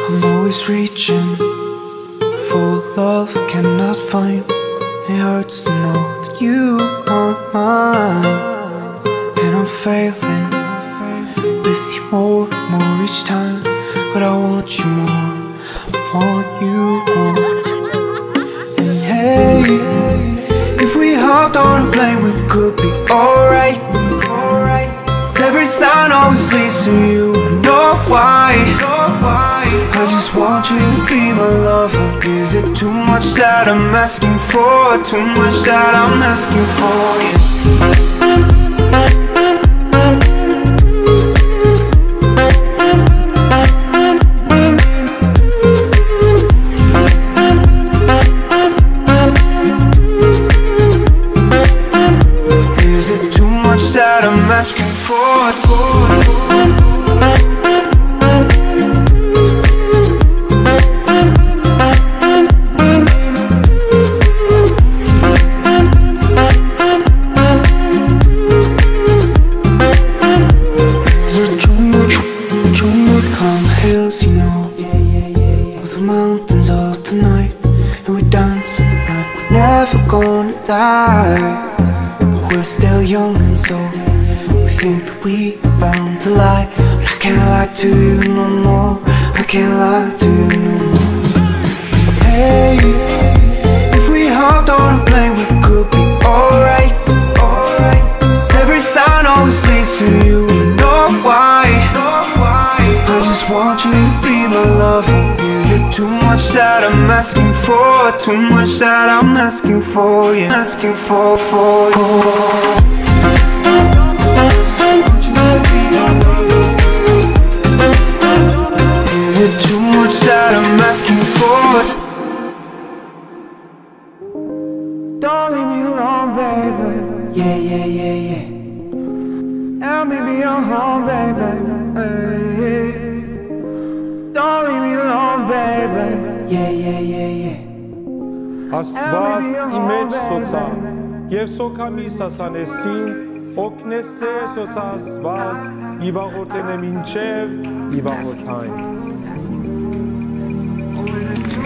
I'm always reaching for love I cannot find. It hurts to know that you aren't mine, and I'm failing with you more and more each time. But I want you more, I want you more. And hey, if we hopped on a plane we could be alright. 'Cause every sign always leads to you, I know why. I just want you to be my lover. Is it too much that I'm asking for? Too much that I'm asking for, Is it too much that I'm asking for? Mountains of the night, and we dance like we're never gonna die. But we're still young, and so we think that we are bound to lie. But I can't lie to you no more, I can't lie to you no more. Hey, if we hopped on a plane we could be alright. 'Cause every sign always leads to you, you know why. I just want you to be my lover. Is it too much that I'm asking for? Too much that I'm asking for, yeah. Asking for you. Is it too much that I'm asking for? Don't leave me alone, baby. Yeah, yeah, yeah, yeah. Help me be your home, baby. Don't leave me alone, baby. Yeah, yeah, yeah, yeah. Աստված իմեջ սոցա և սոքամի սասանեսին օգնես թե սոցա Աստված իվաղորդեն է մինչև իվաղորդայն